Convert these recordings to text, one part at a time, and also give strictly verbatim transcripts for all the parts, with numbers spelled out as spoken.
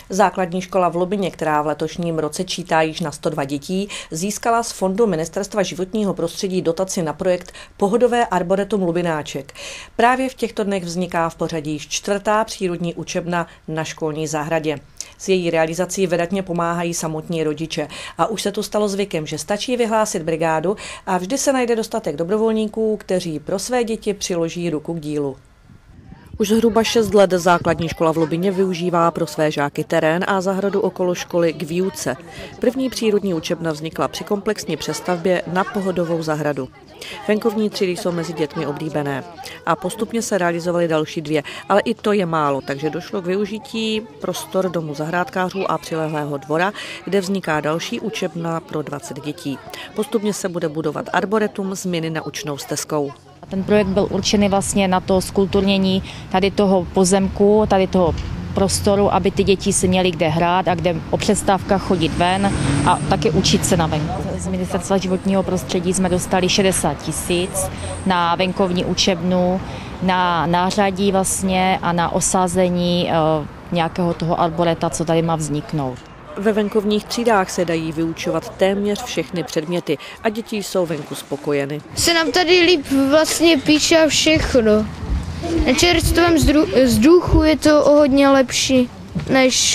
Základní škola v Lubině, která v letošním roce čítá již na sto dva dětí, získala z fondu Ministerstva životního prostředí dotaci na projekt Pohodové arboretum Lubináček. Právě v těchto dnech vzniká v pořadí již čtvrtá přírodní učebna na školní zahradě. S její realizací vydatně pomáhají samotní rodiče a už se tu stalo zvykem, že stačí vyhlásit brigádu a vždy se najde dostatek dobrovolníků, kteří pro své děti přiloží ruku k dílu. Už zhruba šest let základní škola v Lubině využívá pro své žáky terén a zahradu okolo školy k výuce. První přírodní učebna vznikla při komplexní přestavbě na pohodovou zahradu. Venkovní třídy jsou mezi dětmi oblíbené a postupně se realizovaly další dvě, ale i to je málo, takže došlo k využití prostor domu zahrádkářů a přilehlého dvora, kde vzniká další učebna pro dvacet dětí. Postupně se bude budovat arboretum s mini naučnou stezkou. Ten projekt byl určený vlastně na to zkulturnění tady toho pozemku, tady toho prostoru, aby ty děti si měly kde hrát a kde o přestávkách chodit ven a taky učit se na venku. Z Ministerstva životního prostředí jsme dostali šedesát tisíc na venkovní učebnu, na nářadí vlastně a na osázení uh, nějakého toho arboreta, co tady má vzniknout. Ve venkovních třídách se dají vyučovat téměř všechny předměty a děti jsou venku spokojeny. Se nám tady líp vlastně píše všechno. Na čerstvém vzduchu je to o hodně lepší než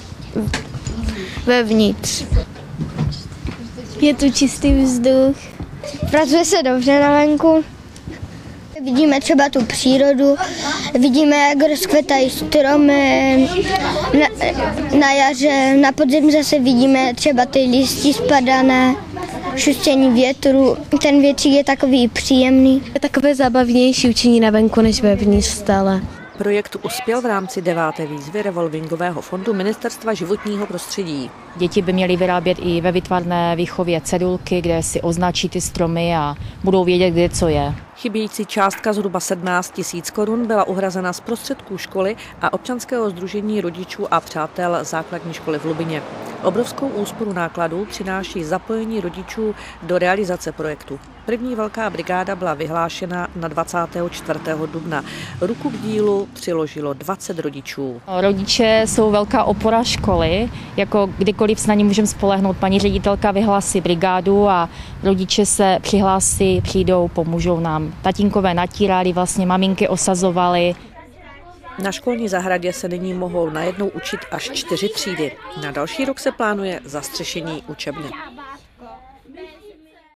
vevnitř. Je tu čistý vzduch. Pracuje se dobře na venku. Vidíme třeba tu přírodu, vidíme, jak rozkvětají stromy, na, na jaře, na podzim zase vidíme třeba ty listy spadané, šustění větru. Ten větřík je takový příjemný. Je takové zábavnější učení na venku než vevnitř stále. Projekt uspěl v rámci deváté výzvy revolvingového fondu Ministerstva životního prostředí. Děti by měly vyrábět i ve výtvarné výchově cedulky, kde si označí ty stromy a budou vědět, kde co je. Chybějící částka zhruba sedmnáct tisíc korun byla uhrazena z prostředků školy a občanského sdružení rodičů a přátel základní školy v Lubině. Obrovskou úsporu nákladů přináší zapojení rodičů do realizace projektu. První velká brigáda byla vyhlášena na dvacátého čtvrtého dubna. Ruku k dílu přiložilo dvacet rodičů. Rodiče jsou velká opora školy, jako kdykoliv se na ně můžeme spolehnout. Paní ředitelka vyhlásí brigádu a rodiče se přihlásí, přijdou, pomůžou nám. Tatínkové natírali, vlastně maminky osazovaly. Na školní zahradě se nyní mohou najednou učit až čtyři třídy. Na další rok se plánuje zastřešení učebny.